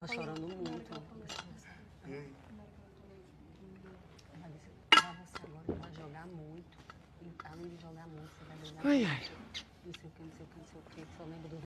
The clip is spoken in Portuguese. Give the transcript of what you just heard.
Tá chorando muito. E aí? Ela disse, pra você agora vai jogar muito. E além de jogar muito, você vai jogar Ai, muito. ai. Não sei o que, não sei o que, não sei o que. Só lembro do